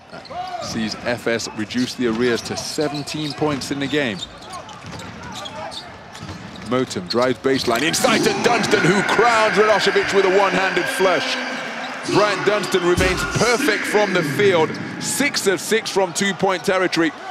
sees Efes reduce the arrears to 17 points in the game. Motum drives baseline, inside to Dunston, who crowns Radošević with a one-handed flush. Bryan Dunston remains perfect from the field, 6 of 6 from two-point territory.